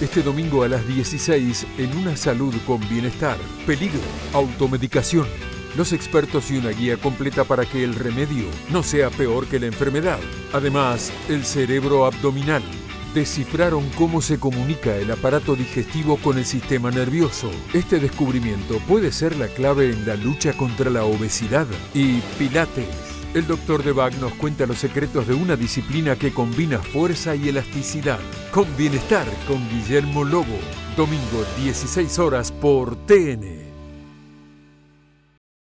Este domingo a las 16 en Una Salud con Bienestar. Peligro, automedicación. Los expertos y una guía completa para que el remedio no sea peor que la enfermedad. Además, el cerebro abdominal. Descifraron cómo se comunica el aparato digestivo con el sistema nervioso. Este descubrimiento puede ser la clave en la lucha contra la obesidad. Y Pilates. El Dr. Debag nos cuenta los secretos de una disciplina que combina fuerza y elasticidad. Con Bienestar, con Guillermo Lobo. Domingo, 16 horas por TN.